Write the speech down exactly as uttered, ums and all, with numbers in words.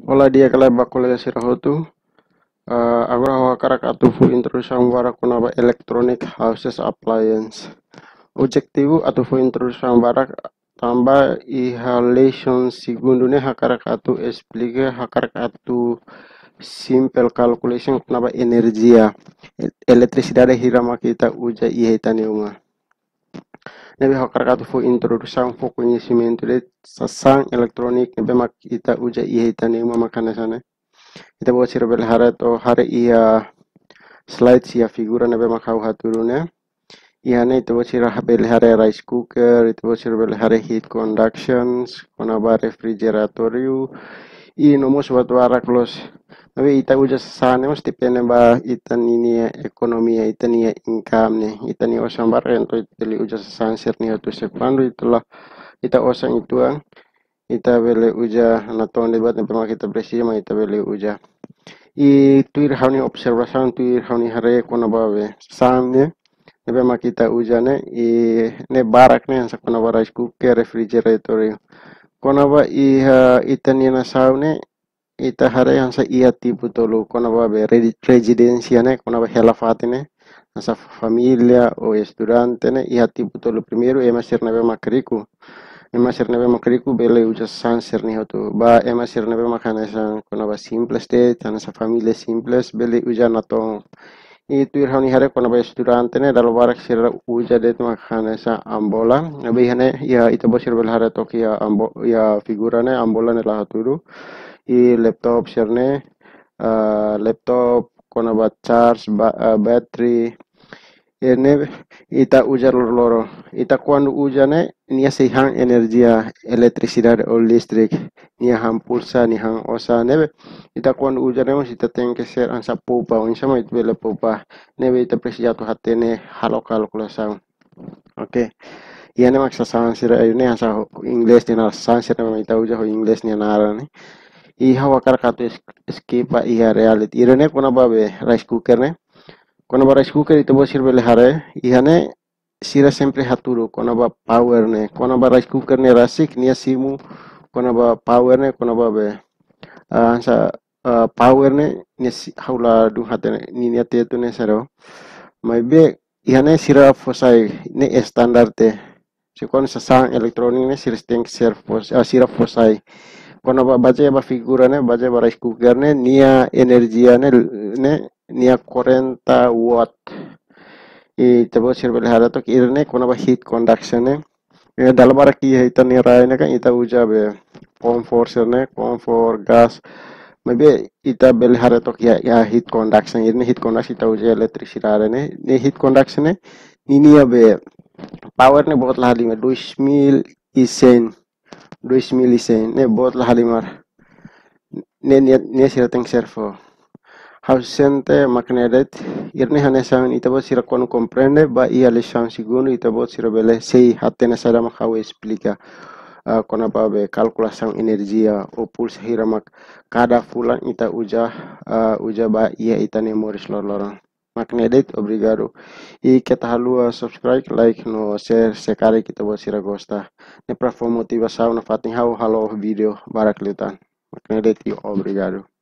Hola dia kaleba colega sirahotu. Uh, agora ho karakatu fu introdução para kunaba electronic houses appliance. Objetivo atu fu introdução para tambah iha lesson segundo ne hakarakatu explica hakarakatu simple calculation kunaba energia eletricidade hirama kita uja iha itaniuma. Nebe hakarakatu fu introdução fu conhecimento de sasang elektronik nebe mak kita uja iha itaniuma makana sana. Kita buat sira bel hare to hare ia slide sia figura nebe makau haturune. Ia ne itu buat sira bel hare rice cooker, itu buat sira bel hare heat conductions, konaba refrigerator yu. I nomo suatu arak los. Tapi ita uja sasane mas tipene ba ita nini ekonomi ita ni income ne ita ni osang bar ento itali uja sasane serni hatu sepandu itulah ita osang ituang ita bele uja naton debat ne pema kita bersih ita bele uja i tuir hauni observation tuir hauni hare kona bawe samne nebe makita ujane i ne barak ne sa kona ba rice cooker refrigerator kona ba i uh, itani na saune ita hare hansa ia tipu tolu kona ba be residencia ne kona ba hela fatine hansa familia o estudante ne ia tipu tolu primeiro e masir nebe makriku ema sernebe makriku bele uja san serni hotu ba ema sernebe makana san kona ba simples te tana sa familia simples bele uja nato itu irhani hare kona ba estudante ne dalo barak sira uja det makana sa ambola nabe hane ya ita bosir bel hare toki ya ambo ya figura ne ambola ne la haturu i laptop serne uh, laptop kona ba charge ba, uh, battery ene ita ujar loro ita quando ujane nia sehan energia eletricidade ou listrik nia han pulsa ni han osa nebe ita quando ujane mas ita tem que ser ansa poupa ou sama itu bela poupa nebe ita precisa tu hatene halo calculação ok ia ne maksa sansira ne ansa inglês ni na sansira me ita uja ho inglês ni nara ne i hawa karakatu skipa ia reality irene kuna babe rice cooker ne kono ba rice cooker itu bosir bele hare ihane sira sempre haturu kono ba power ne kono ba rice cooker ne rasik nia simu kono ba power ne kono ba be uh, sa uh, power ne nia si, haula du hatene ni nia te tu ne sero mai be ihane sira fosai ne standar te si kon sa sang elektronik ne sira steng ser fos uh, sira fosai kono ba baca ba figura ne baca ba rice cooker ne nia energia ne ne nia quarenta watt i tabo sirbel hada to irne kona ba heat conduction ne e dalbara ki ita ni rai ne kan ita uja be comfort ne comfort gas maybe ita bel hada to ya, ya heat conduction irne heat conduction ita uja electricity ne ne heat conduction ne ini ya be power ne बहुत lahali में dua mil isen dua mil isen ne बहुत lahali mar ne ne ne sira teng servo Ausente magnetet irne hanesan itabo sira quando comprende ba ia lição segundo itabo sira bele sei hatena sada makau explica uh, kona ba be calculação energia o pulsa hiramak cada fulan ita uja uh, uja ba ia ita memoris lor magnetet obrigado e que ta halua subscribe like no share sekali kita bo sira gosta ne pra motivação na fatin hau halo video barak litan magnetet obrigado